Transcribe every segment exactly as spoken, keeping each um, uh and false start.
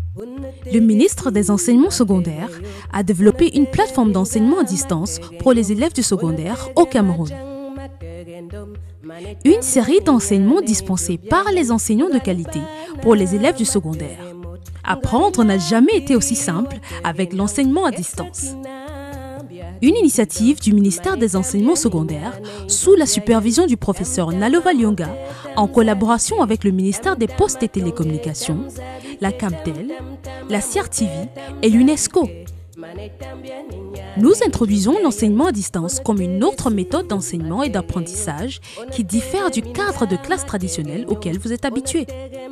Le ministre des Enseignements secondaires a développé une plateforme d'enseignement à distance pour les élèves du secondaire au Cameroun. Une série d'enseignements dispensés par les enseignants de qualité pour les élèves du secondaire. Apprendre n'a jamais été aussi simple avec l'enseignement à distance. Une initiative du ministère des Enseignements secondaires sous la supervision du professeur Nalova Lyonga en collaboration avec le ministère des Postes et Télécommunications, la Camtel, la C R T V et l'UNESCO. Nous introduisons l'enseignement à distance comme une autre méthode d'enseignement et d'apprentissage qui diffère du cadre de classe traditionnel auquel vous êtes habitué.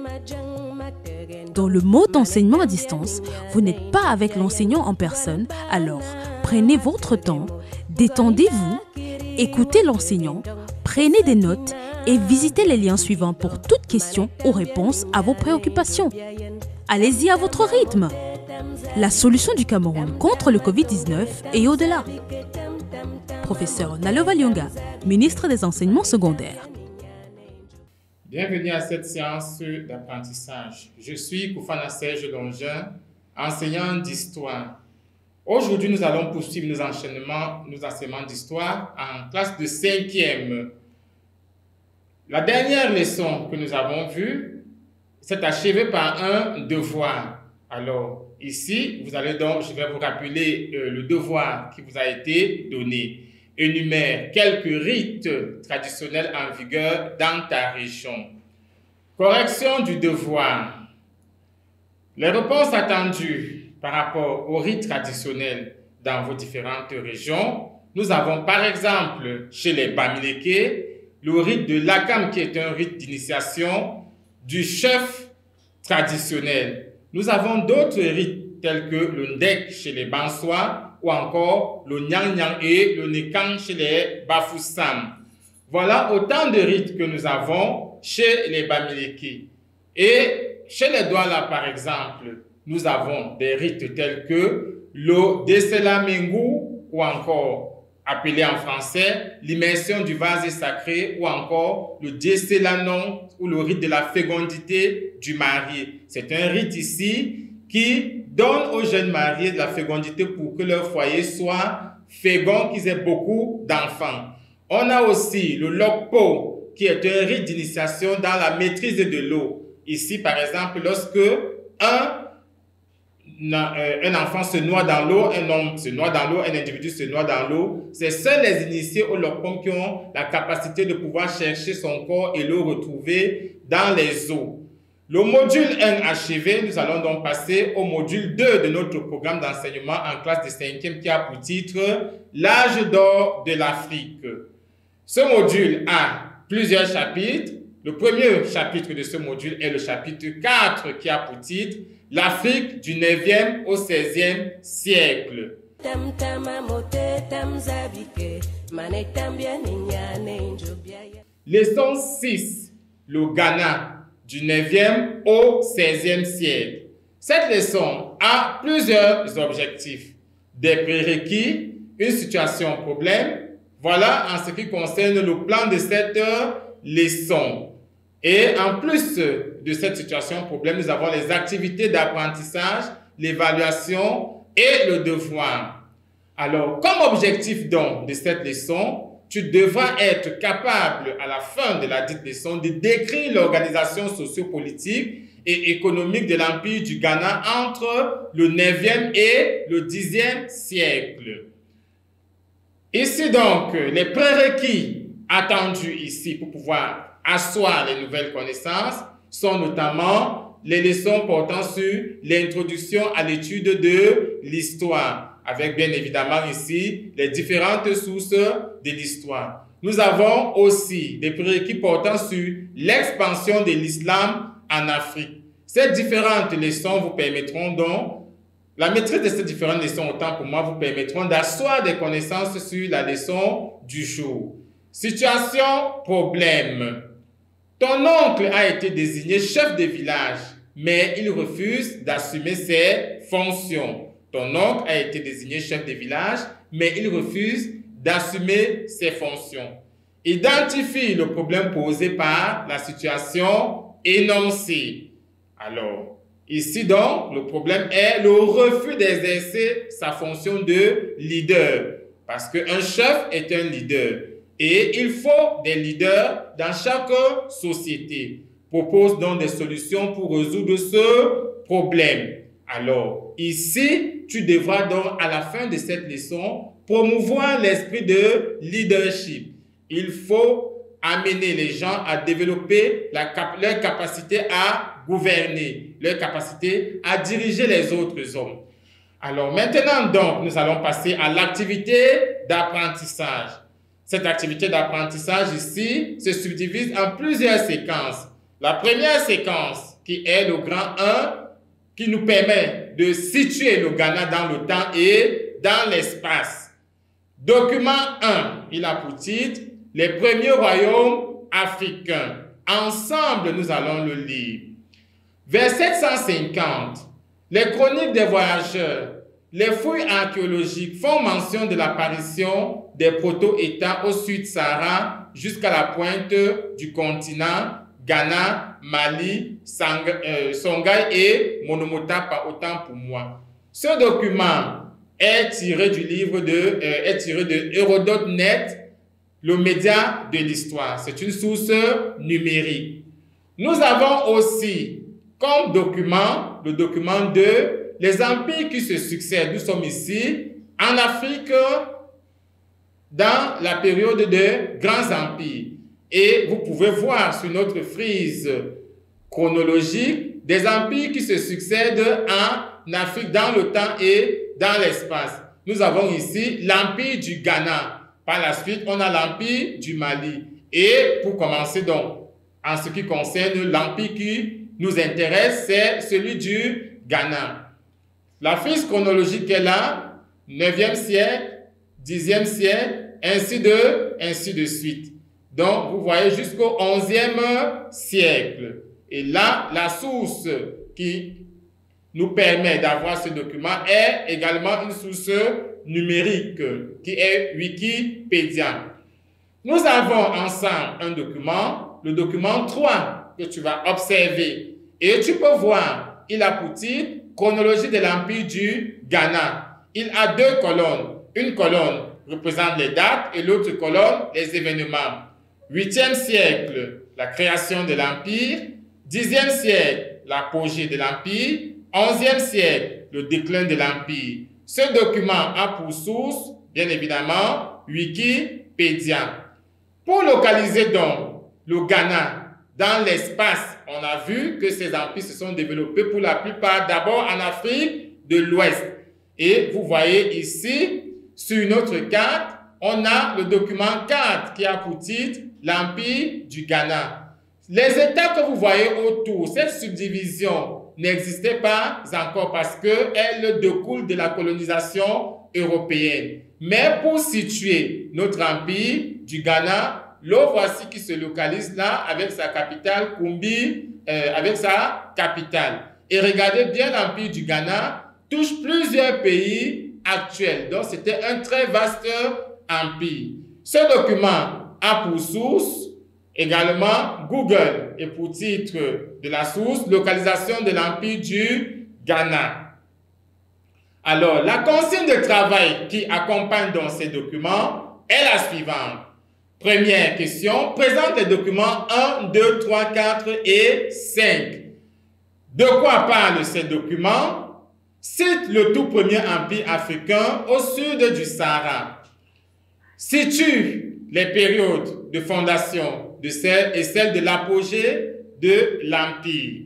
Dans le mode d'enseignement à distance, vous n'êtes pas avec l'enseignant en personne, alors prenez votre temps, détendez-vous, écoutez l'enseignant, prenez des notes et visitez les liens suivants pour toute question ou réponse à vos préoccupations. Allez-y à votre rythme. La solution du Cameroun contre le Covid dix-neuf et au-delà. Professeur Nalova Lyonga, ministre des Enseignements secondaires. Bienvenue à cette séance d'apprentissage. Je suis Koufana Serge Longin, enseignant d'histoire. Aujourd'hui, nous allons poursuivre nos enchaînements, nos enseignements d'histoire en classe de cinquième. La dernière leçon que nous avons vue s'est achevée par un devoir. Alors, ici, vous allez donc, je vais vous rappeler euh, le devoir qui vous a été donné. Énumère quelques rites traditionnels en vigueur dans ta région. Correction du devoir. Les réponses attendues par rapport aux rites traditionnels dans vos différentes régions. Nous avons par exemple chez les Bamileke le rite de l'Akam qui est un rite d'initiation du chef traditionnel. Nous avons d'autres rites tels que le Ndek chez les Bansois ou encore le Nyang Nyang et le Nekang chez les Bafoussam. Voilà autant de rites que nous avons chez les Bamileke. Et chez les Douala, par exemple, nous avons des rites tels que le Deselamengu ou encore, appelé en français, l'immersion du vase sacré ou encore le Deselanon ou le rite de la fécondité du marié. C'est un rite ici qui donne aux jeunes mariés de la fécondité pour que leur foyer soit fécond, qu'ils aient beaucoup d'enfants. On a aussi le Lokpo, qui est un rite d'initiation dans la maîtrise de l'eau. Ici, par exemple, lorsque un, un enfant se noie dans l'eau, un homme se noie dans l'eau, un individu se noie dans l'eau, c'est seuls les initiés au Lokpo qui ont la capacité de pouvoir chercher son corps et le retrouver dans les eaux. Le module un achevé, nous allons donc passer au module deux de notre programme d'enseignement en classe de cinquième qui a pour titre « L'âge d'or de l'Afrique ». Ce module a plusieurs chapitres. Le premier chapitre de ce module est le chapitre quatre qui a pour titre « L'Afrique du neuvième au seizième siècle ». Leçon six, le Ghana du neuvième au seizième siècle. Cette leçon a plusieurs objectifs. Des prérequis, une situation problème. Voilà en ce qui concerne le plan de cette leçon. Et en plus de cette situation problème, nous avons les activités d'apprentissage, l'évaluation et le devoir. Alors, comme objectif donc de cette leçon, tu devras être capable à la fin de la dite leçon de décrire l'organisation sociopolitique et économique de l'Empire du Ghana entre le neuvième et le dixième siècle. Ici donc, les prérequis attendus ici pour pouvoir asseoir les nouvelles connaissances sont notamment les leçons portant sur l'introduction à l'étude de l'histoire, avec bien évidemment ici les différentes sources de l'histoire. Nous avons aussi des prérequis portant sur l'expansion de l'islam en Afrique. Ces différentes leçons vous permettront donc, la maîtrise de ces différentes leçons, autant pour moi, vous permettront d'asseoir des connaissances sur la leçon du jour. Situation, problème. Ton oncle a été désigné chef de village, mais il refuse d'assumer ses fonctions. Ton oncle a été désigné chef de village, mais il refuse d'assumer ses fonctions. Identifie le problème posé par la situation énoncée. Alors, Ici donc, le problème est le refus d'exercer sa fonction de leader. Parce qu'un chef est un leader. Et il faut des leaders dans chaque société. Propose donc des solutions pour résoudre ce problème. Alors, ici, tu devras donc, à la fin de cette leçon, promouvoir l'esprit de leadership. Il faut amener les gens à développer la cap- leur capacité à gouverner, leur capacité à diriger les autres hommes. Alors maintenant donc, nous allons passer à l'activité d'apprentissage. Cette activité d'apprentissage ici se subdivise en plusieurs séquences. La première séquence, qui est le grand un, qui nous permet de situer le Ghana dans le temps et dans l'espace. Document un, il a pour titre « Les premiers royaumes africains ». Ensemble, nous allons le lire. Vers sept cent cinquante, les chroniques des voyageurs, les fouilles archéologiques font mention de l'apparition des proto-États au Sud-Sahara jusqu'à la pointe du continent, Ghana, Mali, Sang, euh, Songhai et Monomota, pas autant pour moi. Ce document est tiré du livre de, euh, est tiré de Hérodote point net, le média de l'histoire. C'est une source numérique. Nous avons aussi comme document, le document deux, les empires qui se succèdent. Nous sommes ici en Afrique dans la période de grands empires. Et vous pouvez voir sur notre frise chronologique des empires qui se succèdent en Afrique dans le temps et dans l'espace. Nous avons ici l'empire du Ghana. Par la suite, on a l'empire du Mali. Et pour commencer donc, en ce qui concerne l'empire qui nous intéresse, c'est celui du Ghana. La frise chronologique est là, neuvième siècle, dixième siècle, ainsi de, ainsi de suite. Donc, vous voyez jusqu'au onzième siècle. Et là, la source qui nous permet d'avoir ce document est également une source numérique qui est Wikipédia. Nous avons ensemble un document, le document trois, que tu vas observer. Et tu peux voir, il a pour titre Chronologie de l'Empire du Ghana. Il a deux colonnes. Une colonne représente les dates et l'autre colonne les événements. huitième siècle, la création de l'Empire. dixième siècle, l'apogée de l'Empire. onzième siècle, le déclin de l'Empire. Ce document a pour source, bien évidemment, Wikipédia. Pour localiser donc le Ghana dans l'espace, on a vu que ces empires se sont développés pour la plupart d'abord en Afrique de l'Ouest. Et vous voyez ici, sur une autre carte, on a le document quatre qui a pour titre l'Empire du Ghana. Les États que vous voyez autour, cette subdivision n'existait pas encore parce qu'elle découle de la colonisation européenne. Mais pour situer notre empire du Ghana, le voici qui se localise là avec sa capitale, Kumbi, euh, avec sa capitale. Et regardez bien, l'empire du Ghana touche plusieurs pays actuels. Donc c'était un très vaste empire. Ce document a pour source également Google et pour titre de la source, localisation de l'empire du Ghana. Alors, la consigne de travail qui accompagne dans ces documents est la suivante. Première question, présente les documents un, deux, trois, quatre et cinq. De quoi parlent ces documents? Cite le tout premier empire africain au sud du Sahara. Situe les périodes de fondation de celle et celle de l'apogée de l'empire.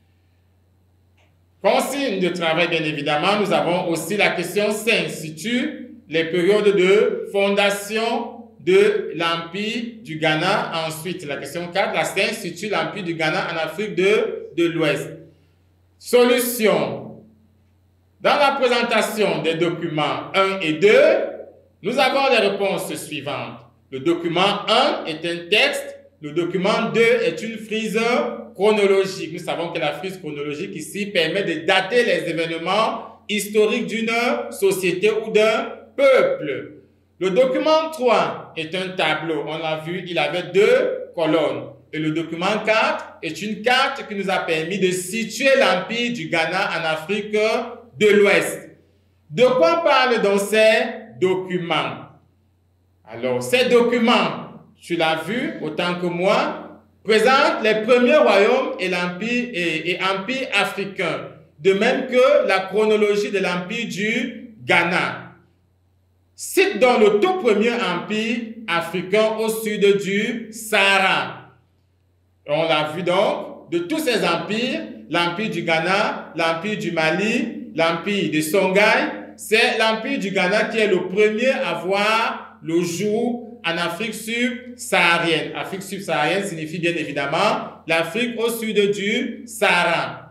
Consigne de travail, bien évidemment, nous avons aussi la question cinq, situe les périodes de fondation de l'empire du Ghana. Ensuite, la question quatre, la cinq, situe l'empire du Ghana en Afrique de, de l'Ouest. Solution. Dans la présentation des documents un et deux, nous avons les réponses suivantes. Le document un est un texte, le document deux est une frise chronologique. Nous savons que la frise chronologique ici permet de dater les événements historiques d'une société ou d'un peuple. Le document trois est un tableau. On l'a vu, il avait deux colonnes. Et le document quatre est une carte qui nous a permis de situer l'Empire du Ghana en Afrique de l'Ouest. De quoi parlent donc ces documents? Alors, ces documents, tu l'as vu autant que moi, présentent les premiers royaumes et l'empire et, et empires africains, de même que la chronologie de l'Empire du Ghana. Cite donc le tout premier empire africain au sud du Sahara. On l'a vu donc, de tous ces empires, l'empire du Ghana, l'empire du Mali, l'empire de Songhai, c'est l'empire du Ghana qui est le premier à voir le jour en Afrique subsaharienne. Afrique subsaharienne signifie bien évidemment l'Afrique au sud du Sahara.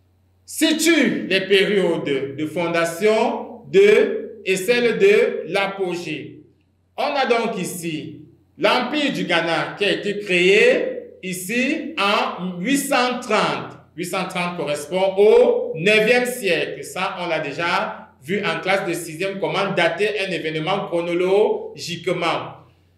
Situe les périodes de fondation de et celle de l'apogée. On a donc ici l'empire du Ghana qui a été créé ici en huit cent trente. huit cent trente correspond au neuvième siècle. Ça, on l'a déjà vu en classe de sixième, comment dater un événement chronologiquement.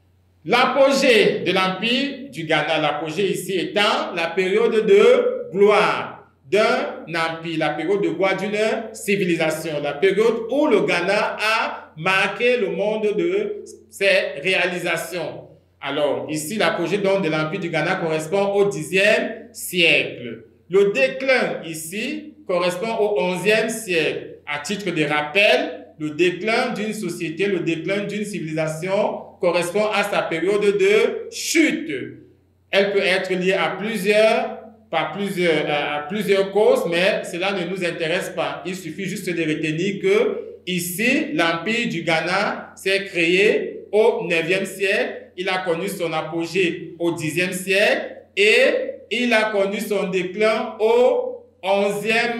L'apogée de l'Empire du Ghana, l'apogée ici étant la période de gloire d'un empire, la période de gloire d'une civilisation, la période où le Ghana a marqué le monde de ses réalisations. Alors, ici, l'apogée donc de l'Empire du Ghana correspond au dixième siècle. Le déclin ici correspond au onzième siècle. À titre de rappel, le déclin d'une société, le déclin d'une civilisation correspond à sa période de chute. Elle peut être liée à plusieurs, par plusieurs, à plusieurs causes, mais cela ne nous intéresse pas. Il suffit juste de retenir que ici, l'Empire du Ghana s'est créé au neuvième siècle. Il a connu son apogée au dixième siècle et il a connu son déclin au onzième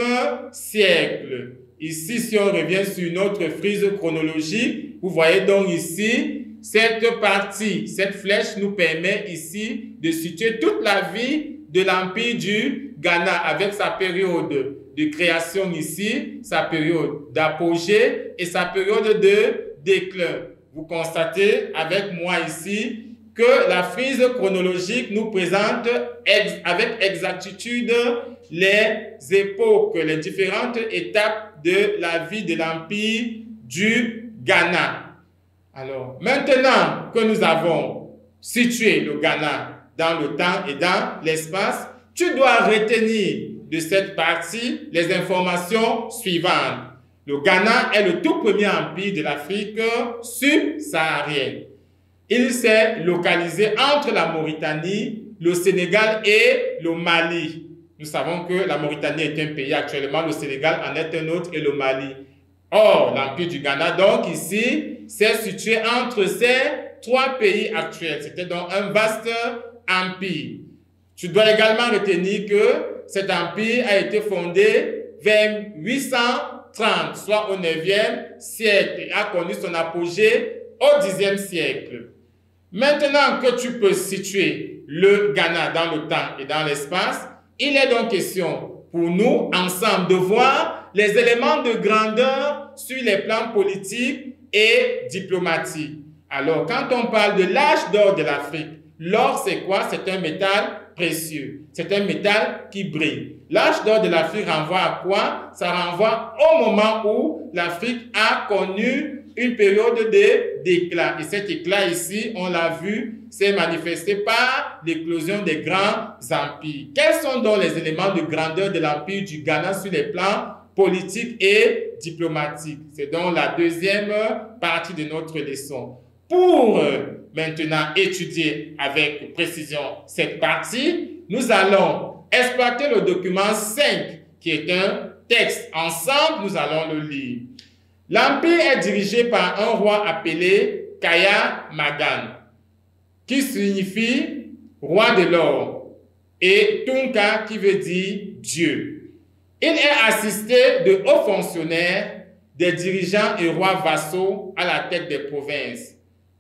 siècle. Ici, si on revient sur notre frise chronologique, vous voyez donc ici, cette partie, cette flèche nous permet ici de situer toute la vie de l'Empire du Ghana avec sa période de création ici, sa période d'apogée et sa période de déclin. Vous constatez avec moi ici que la frise chronologique nous présente ex avec exactitude les époques, les différentes étapes de la vie de l'Empire du Ghana. Alors, maintenant que nous avons situé le Ghana dans le temps et dans l'espace, tu dois retenir de cette partie les informations suivantes. Le Ghana est le tout premier empire de l'Afrique subsaharienne. Il s'est localisé entre la Mauritanie, le Sénégal et le Mali. Nous savons que la Mauritanie est un pays actuellement, le Sénégal en est un autre et le Mali. Or, l'Empire du Ghana, donc ici, s'est situé entre ces trois pays actuels. C'était donc un vaste empire. Tu dois également retenir que cet empire a été fondé vers huit cent trente, soit au neuvième siècle, et a connu son apogée au dixième siècle. Maintenant que tu peux situer le Ghana dans le temps et dans l'espace, il est donc question pour nous, ensemble, de voir les éléments de grandeur sur les plans politiques et diplomatiques. Alors, quand on parle de l'âge d'or de l'Afrique, l'or, c'est quoi? C'est un métal précieux. C'est un métal qui brille. L'âge d'or de l'Afrique renvoie à quoi? Ça renvoie au moment où l'Afrique a connu une période de d'éclat. Et cet éclat ici, on l'a vu, s'est manifesté par l'éclosion des grands empires. Quels sont donc les éléments de grandeur de l'Empire du Ghana sur les plans politiques et diplomatiques? C'est donc la deuxième partie de notre leçon. Pour maintenant étudier avec précision cette partie, nous allons exploiter le document cinq, qui est un texte. Ensemble, nous allons le lire. L'Empire est dirigé par un roi appelé Kaya Magan, qui signifie roi de l'or, et Tunka qui veut dire Dieu. Il est assisté de hauts fonctionnaires, des dirigeants et rois vassaux à la tête des provinces,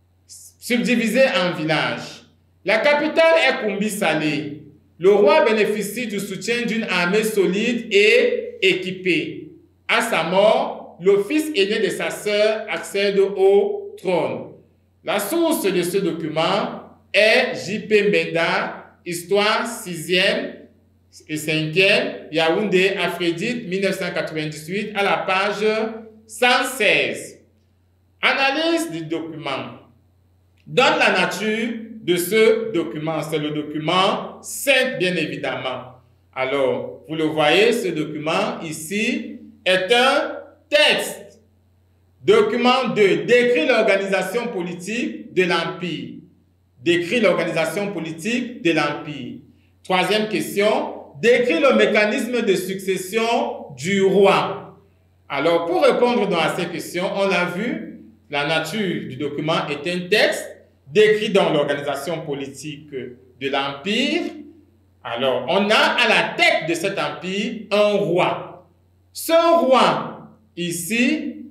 subdivisés en villages. La capitale est Kumbi Salé. Le roi bénéficie du soutien d'une armée solide et équipée. À sa mort, le fils aîné de sa sœur accède au trône. La source de ce document est J P Mbenda Histoire sixième et cinquième, Yaoundé, Aphrodite, mille neuf cent quatre-vingt-dix-huit, à la page cent seize. Analyse du document. Donne la nature de ce document. C'est le document cinq, bien évidemment. Alors, vous le voyez, ce document ici est un texte. Document deux, décrit l'organisation politique de l'Empire. Décrit l'organisation politique de l'Empire. Troisième question, décrit le mécanisme de succession du roi. Alors, pour répondre donc à ces questions, on l'a vu, la nature du document est un texte décrit dans l'organisation politique de l'Empire. Alors, on a à la tête de cet empire un roi. Ce roi, ici,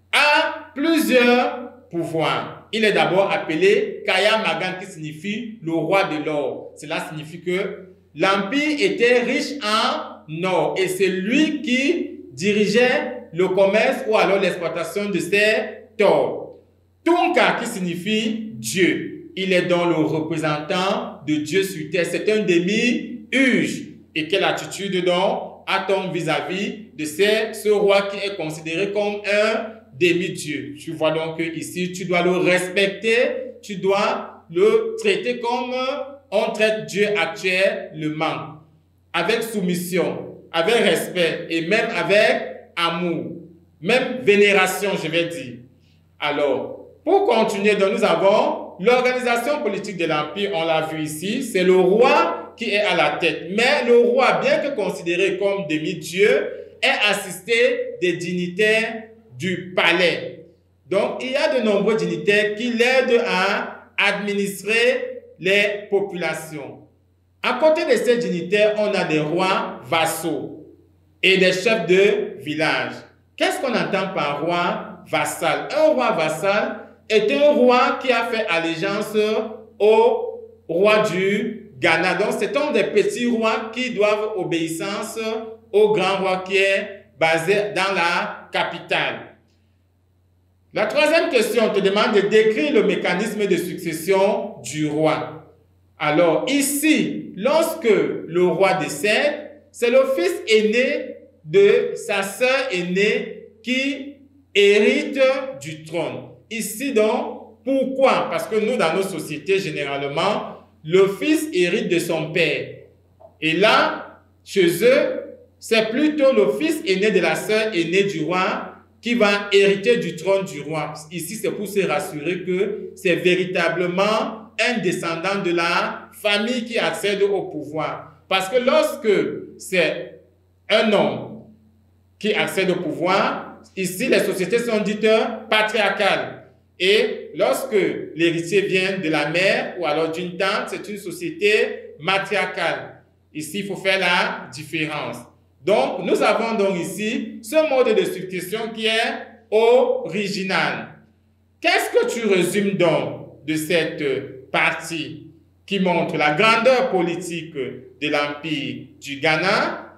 a plusieurs pouvoirs. Il est d'abord appelé Kaya Magan, qui signifie le roi de l'or. Cela signifie que l'empire était riche en or et c'est lui qui dirigeait le commerce ou alors l'exploitation de ces terres. Tunka, qui signifie Dieu. Il est donc le représentant de Dieu sur terre. C'est un demi-uge. Et quelle attitude donc a-t-on vis-à-vis de ces, ce roi qui est considéré comme un demi-dieu? Tu vois donc que ici, tu dois le respecter, tu dois le traiter comme on traite Dieu actuellement, avec soumission, avec respect et même avec amour, même vénération, je vais dire. Alors, pour continuer, donc, nous avons l'organisation politique de l'Empire, on l'a vu ici, c'est le roi qui est à la tête. Mais le roi, bien que considéré comme demi-dieu, est assisté des dignitaires du palais. Donc, il y a de nombreux dignitaires qui l'aident à administrer les populations. À côté de ces dignitaires, on a des rois vassaux et des chefs de village. Qu'est-ce qu'on entend par roi vassal? Un roi vassal est un roi qui a fait allégeance au roi du Ghana. Donc, c'est un des petits rois qui doivent obéissance au grand roi qui est basé dans la capitale. La troisième question te demande de décrire le mécanisme de succession du roi. Alors, ici, lorsque le roi décède, c'est le fils aîné de sa sœur aînée qui hérite du trône. Ici donc, pourquoi? Parce que nous, dans nos sociétés, généralement, le fils hérite de son père. Et là, chez eux, c'est plutôt le fils aîné de la sœur aînée du roi qui va hériter du trône du roi. Ici, c'est pour se rassurer que c'est véritablement un descendant de la famille qui accède au pouvoir. Parce que lorsque c'est un homme qui accède au pouvoir, ici, les sociétés sont dites patriarcales. Et lorsque l'héritier vient de la mère ou alors d'une tante, c'est une société matriarcale. Ici, il faut faire la différence. Donc, nous avons donc ici ce mode de succession qui est original. Qu'est-ce que tu résumes donc de cette partie qui montre la grandeur politique de l'Empire du Ghana?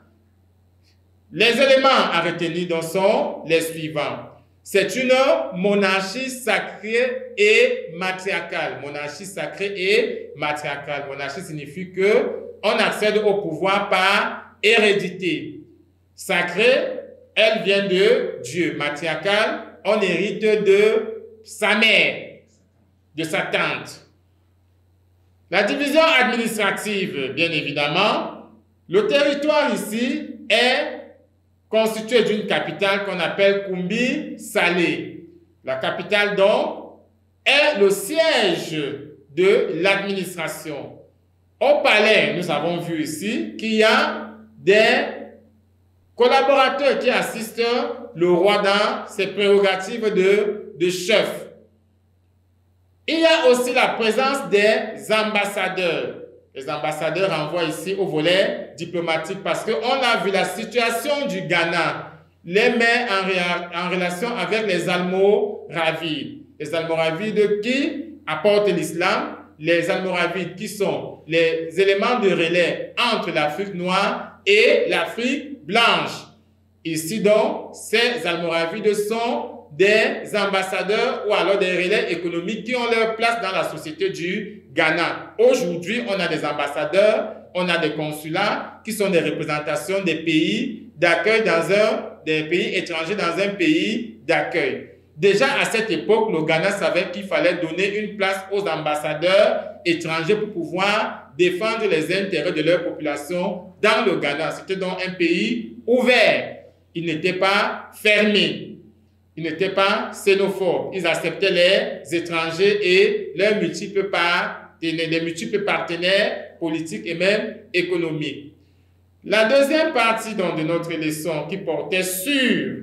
Les éléments à retenir donc sont les suivants. C'est une monarchie sacrée et matriarcale. Monarchie sacrée et matriarcale. Monarchie signifie que on accède au pouvoir par hérédité. Sacrée, elle vient de Dieu. Matriarcale, on hérite de sa mère, de sa tante. La division administrative, bien évidemment. Le territoire ici est constitué d'une capitale qu'on appelle Kumbi Salé. La capitale, donc, est le siège de l'administration. Au palais, nous avons vu ici qu'il y a des collaborateurs qui assistent le roi dans ses prérogatives de, de chef. Il y a aussi la présence des ambassadeurs. Les ambassadeurs renvoient ici au volet diplomatique parce qu'on a vu la situation du Ghana, les met en, en relation avec les Almoravides. Les Almoravides qui apportent l'islam, les Almoravides qui sont les éléments de relais entre l'Afrique noire et l'Afrique blanche. Ici donc, ces Almoravides sont des ambassadeurs ou alors des relais économiques qui ont leur place dans la société du Ghana. Aujourd'hui, on a des ambassadeurs, on a des consulats qui sont des représentations des pays d'accueil dans un, des pays étrangers dans un pays d'accueil. Déjà à cette époque, le Ghana savait qu'il fallait donner une place aux ambassadeurs étrangers pour pouvoir défendre les intérêts de leur population dans le Ghana. C'était donc un pays ouvert. Il n'était pas fermé. Il n'était pas xénophobe. Ils acceptaient les étrangers et leurs multiples partenaires, les multiples partenaires politiques et même économiques. La deuxième partie donc, de notre leçon qui portait sur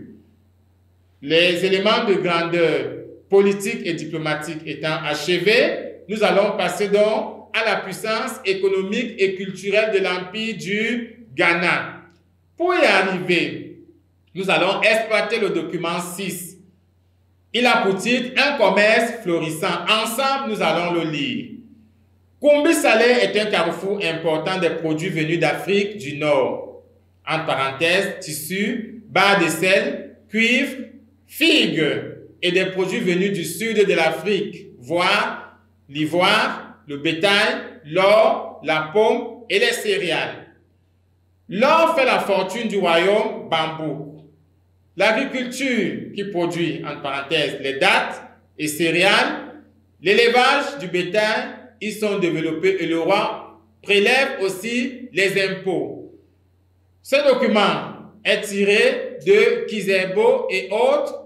les éléments de grandeur politique et diplomatique étant achevés, nous allons passer donc à la puissance économique et culturelle de l'Empire du Ghana. Pour y arriver, nous allons exploiter le document six. Il a pour titre « Un commerce florissant ». Ensemble, nous allons le lire. Koumbi Salé est un carrefour important des produits venus d'Afrique du Nord. Entre parenthèses, tissus, barres de sel, cuivre, figues et des produits venus du sud de l'Afrique, voire l'ivoire, le bétail, l'or, la pomme et les céréales. L'or fait la fortune du royaume Bambouk. L'agriculture qui produit, entre parenthèses, les dattes et céréales, l'élevage du bétail, ils sont développés et le roi prélève aussi les impôts. Ce document est tiré de Kizerbo et autres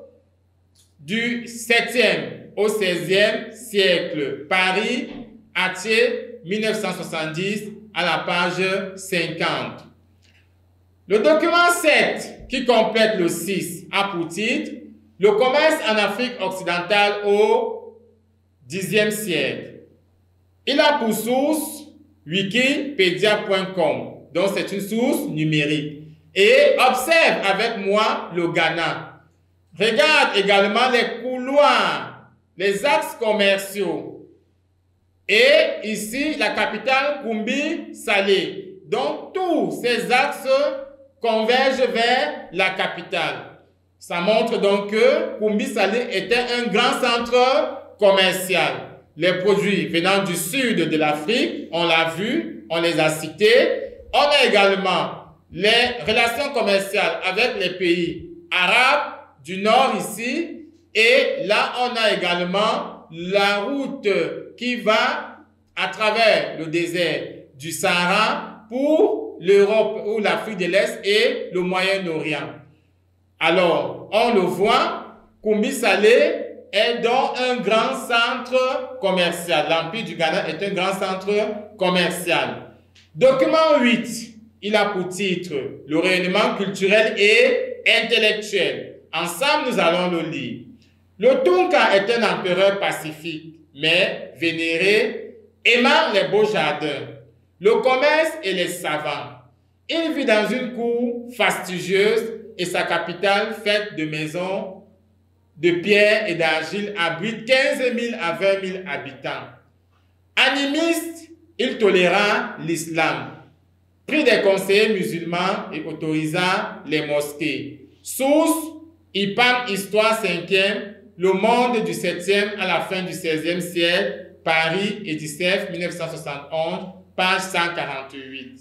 du septième au seizième siècle. Paris, Attier, mille neuf cent soixante-dix, à la page cinquante. Le document sept, qui complète le six, a pour titre « Le commerce en Afrique occidentale au dixième siècle ». Il a pour source wikipedia point com, donc c'est une source numérique. Et observe avec moi le Ghana. Regarde également les couloirs, les axes commerciaux. Et ici, la capitale Koumbi Salé. Donc, tous ces axes convergent vers la capitale. Ça montre donc que Koumbi Salé était un grand centre commercial. Les produits venant du sud de l'Afrique, on l'a vu, on les a cités. On a également les relations commerciales avec les pays arabes du nord ici. Et là, on a également la route qui va à travers le désert du Sahara pour l'Europe ou l'Afrique de l'Est et le Moyen-Orient. Alors, on le voit, Koumbi Salé est donc un grand centre commercial. L'Empire du Ghana est un grand centre commercial. Document huit, il a pour titre « Le rayonnement culturel et intellectuel ». Ensemble, nous allons le lire. Le Tunka est un empereur pacifique, mais vénéré, aimant les beaux jardins, le commerce et les savants. Il vit dans une cour fastigieuse et sa capitale, faite de maisons de pierre et d'argile, abrite quinze mille à vingt mille habitants. Animiste, il toléra l'islam, prit des conseillers musulmans et autorisa les mosquées. Source, I P A M Histoire cinquième, Le Monde du septième à la fin du seizième siècle, Paris, Edicef, mille neuf cent soixante et onze, page cent quarante-huit.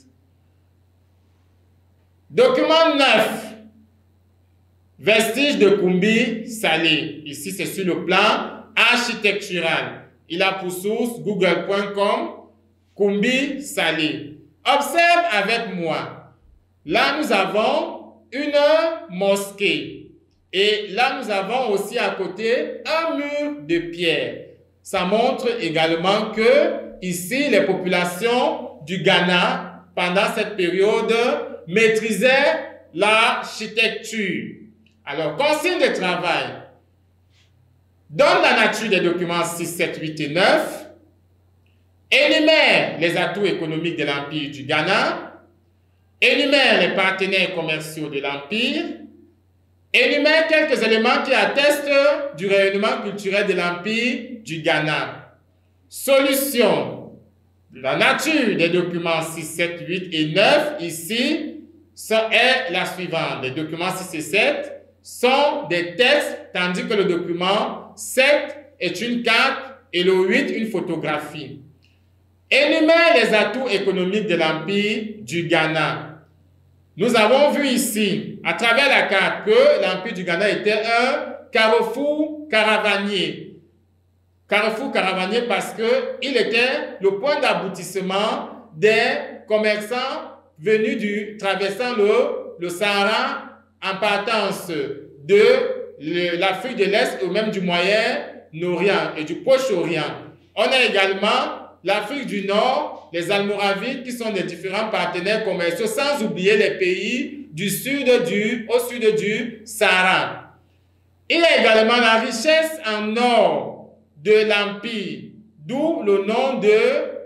Document neuf. Vestiges de Koumbi Salé. Ici, c'est sur le plan architectural. Il a pour source google point com, Koumbi Salé. Observe avec moi. Là, nous avons une mosquée. Et là, nous avons aussi à côté un mur de pierre. Ça montre également que ici, les populations du Ghana, pendant cette période, maîtrisaient l'architecture. Alors, consigne de travail. Donne la nature des documents six, sept, huit et neuf. Énumère les atouts économiques de l'Empire du Ghana. Énumère les partenaires commerciaux de l'Empire. Énumère quelques éléments qui attestent du rayonnement culturel de l'Empire du Ghana. Solution. La nature des documents six, sept, huit et neuf, ici, ça est la suivante. Les documents six et sept sont des textes, tandis que le document sept est une carte et le huit une photographie. Énumère les atouts économiques de l'Empire du Ghana. Nous avons vu ici, à travers la carte, que l'Empire du Ghana était un carrefour caravanier. Carrefour caravanier parce qu'il était le point d'aboutissement des commerçants venus du, traversant le, le Sahara en partance de l'Afrique de l'Est ou même du Moyen-Orient et du Proche-Orient. On a également l'Afrique du Nord, les Almoravides qui sont des différents partenaires commerciaux, sans oublier les pays du sud du, au sud du Sahara. Il y a également la richesse en or de l'Empire, d'où le nom de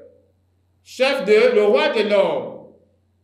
chef de le roi de l'or.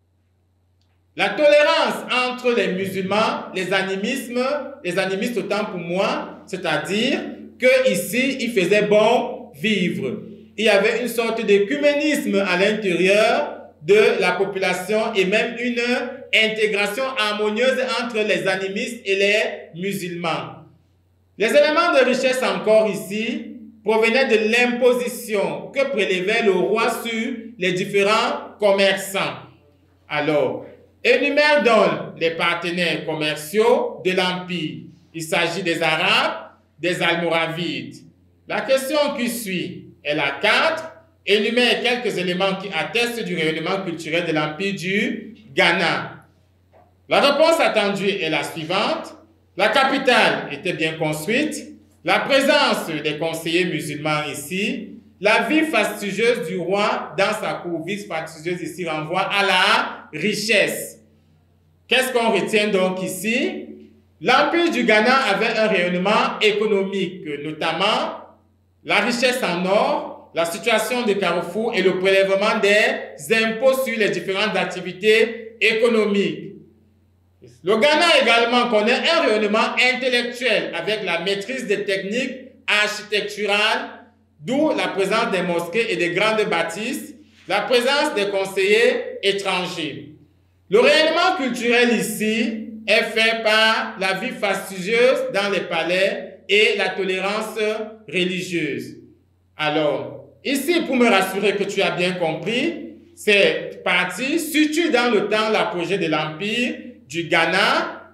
La tolérance entre les musulmans, les animismes, les animistes autant pour moi, c'est-à-dire que ici il faisait bon vivre. Il y avait une sorte d'écuménisme à l'intérieur de la population et même une intégration harmonieuse entre les animistes et les musulmans. Les éléments de richesse encore ici provenaient de l'imposition que prélevait le roi sur les différents commerçants. Alors, énumère donc les partenaires commerciaux de l'Empire. Il s'agit des Arabes, des Almoravides. La question qui suit est la quatre. Énumère quelques éléments qui attestent du rayonnement culturel de l'Empire du Ghana. La réponse attendue est la suivante. La capitale était bien construite. La présence des conseillers musulmans ici. La vie fastigieuse du roi dans sa cour. Vie fastigieuse ici renvoie à la richesse. Qu'est-ce qu'on retient donc ici? L'Empire du Ghana avait un rayonnement économique, notamment la richesse en or, la situation des carrefours et le prélèvement des impôts sur les différentes activités économiques. Le Ghana également connaît un rayonnement intellectuel avec la maîtrise des techniques architecturales, d'où la présence des mosquées et des grandes bâtisses, la présence des conseillers étrangers. Le rayonnement culturel ici est fait par la vie fastidieuse dans les palais et la tolérance religieuse. Alors, ici, pour me rassurer que tu as bien compris, cette partie situe dans le temps l'apogée de l'Empire du Ghana.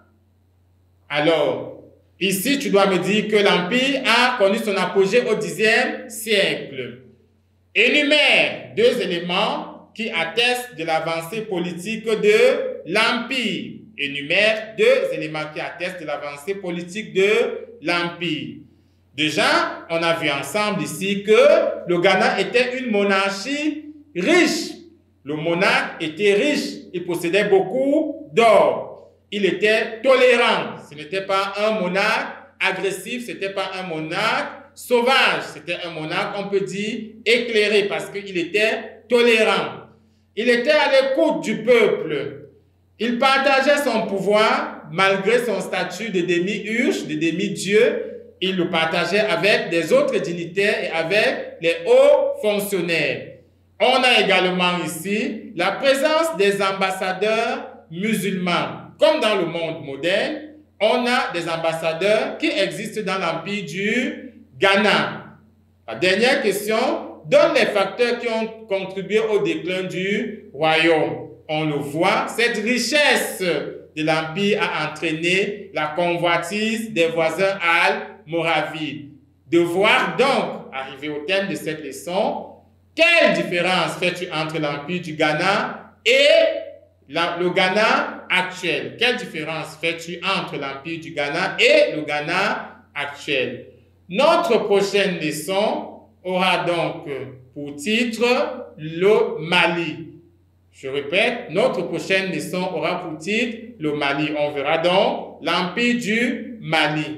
Alors, ici, tu dois me dire que l'Empire a connu son apogée au dixième siècle. Énumère deux éléments qui attestent de l'avancée politique de l'Empire. Énumère deux éléments qui attestent de l'avancée politique de l'Empire. Déjà, on a vu ensemble ici que le Ghana était une monarchie riche. Le monarque était riche, il possédait beaucoup d'or. Il était tolérant. Ce n'était pas un monarque agressif, ce n'était pas un monarque sauvage. C'était un monarque, on peut dire, éclairé parce qu'il était tolérant. Il était à l'écoute du peuple. Il partageait son pouvoir malgré son statut de demi-urge, de demi-dieu. Il le partageait avec des autres dignitaires et avec les hauts fonctionnaires. On a également ici la présence des ambassadeurs musulmans. Comme dans le monde moderne, on a des ambassadeurs qui existent dans l'Empire du Ghana. La dernière question donne les facteurs qui ont contribué au déclin du royaume. On le voit, cette richesse de l'Empire a entraîné la convoitise des voisins almoravides. Devoir donc arriver au thème de cette leçon. Quelle différence fais-tu entre l'Empire du Ghana et la, le Ghana actuel? Quelle différence fais-tu entre l'Empire du Ghana et le Ghana actuel? Notre prochaine leçon aura donc pour titre le Mali. Je répète, notre prochaine leçon aura pour titre le Mali. On verra donc l'Empire du Mali.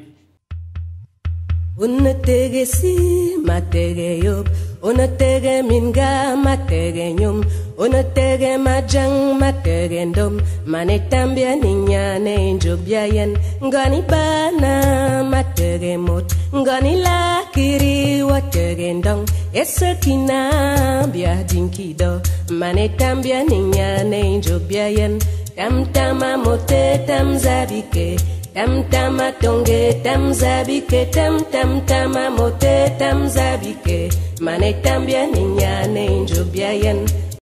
Unategesi mategeyop, unatege minga mategenyum, unatege majang mategendom, manetambia ninyane injobyayen, ngani bana mategemot, ngani lakiri wategendong, esekina bia dinkido, manetambia ninyane injobyayen, tam tama mote tam zabike. Tam tama tonge tam zabike tam tam tama mote tam zabike manetambia ninyane injobiayen